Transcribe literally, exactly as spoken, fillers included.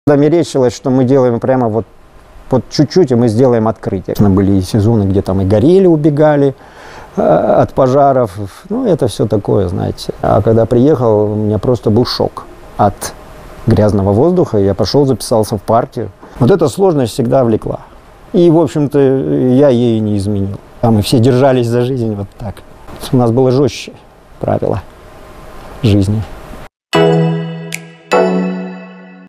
Когда мерещилось, что мы делаем прямо вот, вот чуть-чуть, и мы сделаем открытие. Были и сезоны, где там и горели, убегали э, от пожаров. Ну, это все такое, знаете. А когда приехал, у меня просто был шок от грязного воздуха. Я пошел, записался в партию. Вот эта сложность всегда влекла. И, в общем-то, я ей не изменил. А мы все держались за жизнь вот так. У нас было жестче правила жизни.